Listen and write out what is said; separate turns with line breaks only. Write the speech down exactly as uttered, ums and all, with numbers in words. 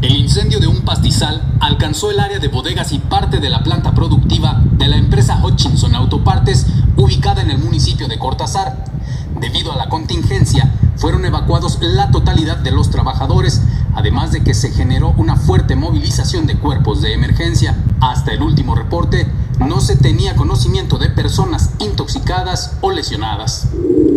El incendio de un pastizal alcanzó el área de bodegas y parte de la planta productiva de la empresa Hutchinson Autopartes, ubicada en el municipio de Cortázar. Debido a la contingencia, fueron evacuados la totalidad de los trabajadores, además de que se generó una fuerte movilización de cuerpos de emergencia. Hasta el último reporte, no se tenía conocimiento de personas intoxicadas o lesionadas.